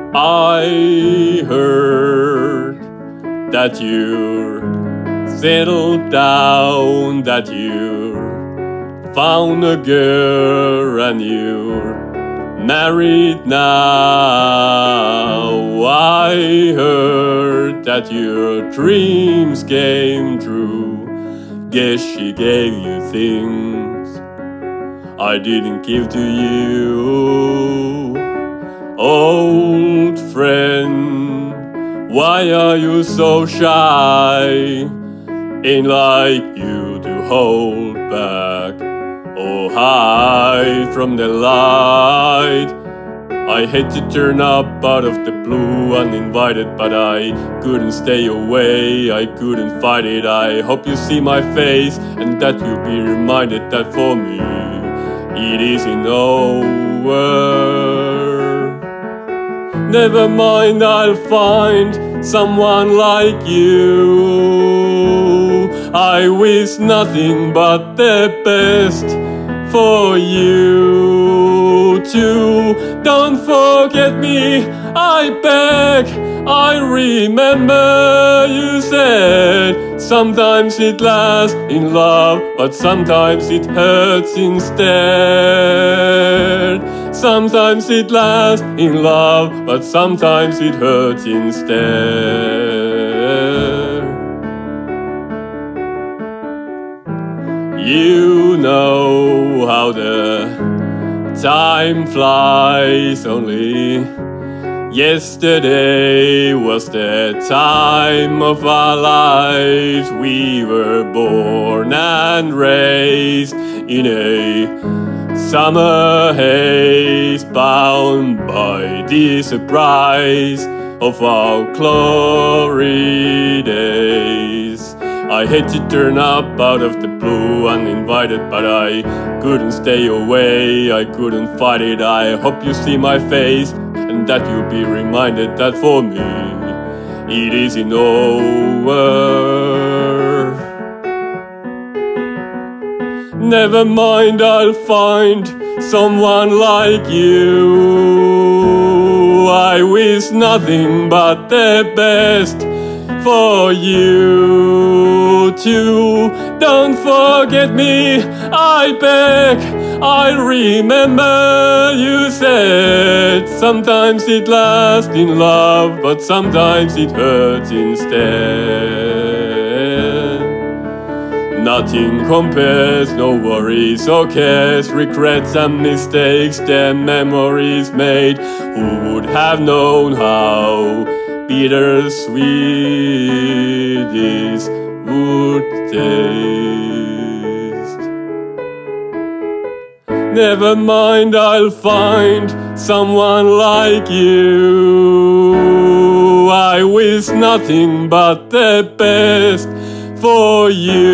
I heard that you're settled down, that you found a girl and you're married now. I heard that your dreams came true. Guess she gave you things I didn't give to you. Old friend, why are you so shy? Ain't like you to hold back or hide from the light. I hate to turn up out of the blue uninvited, but I couldn't stay away, I couldn't fight it. I hope you see my face and that you'll be reminded that for me it isn't over. Never mind, I'll find someone like you. I wish nothing but the best for you too. Don't forget me, I beg. I remember you said sometimes it lasts in love, but sometimes it hurts instead. Sometimes it lasts in love, but sometimes it hurts instead. You know how the time flies. Only yesterday was the time of our lives. We were born and raised in a summer haze, bound by the surprise of our glory days. I hate to turn up out of the blue uninvited, but I couldn't stay away, I couldn't fight it. I hope you see my face and that you'll be reminded that for me it isn't over. Never mind, I'll find someone like you. I wish nothing but the best for you too. Don't forget me, I beg. I remember you said sometimes it lasts in love, but sometimes it hurts instead. Nothing compares, no worries or cares, regrets and mistakes, the memories made. Who would have known how bittersweet this would taste? Never mind, I'll find someone like you. I wish nothing but the best for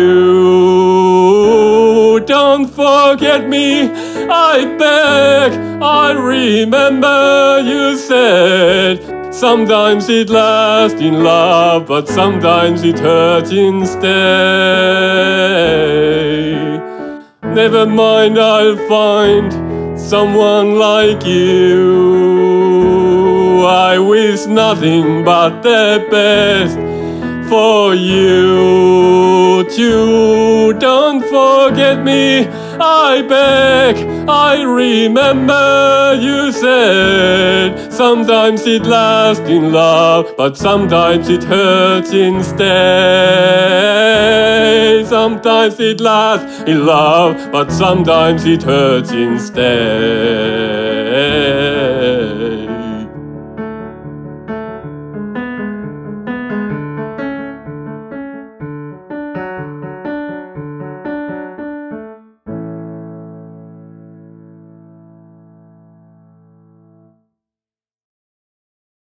you. Don't forget me, I beg. I remember you said sometimes it lasts in love, but sometimes it hurts instead. Never mind, I'll find someone like you. I wish nothing but the best for you too. Don't forget me, I beg. I remember you said sometimes it lasts in love, but sometimes it hurts instead. Sometimes it lasts in love, but sometimes it hurts instead.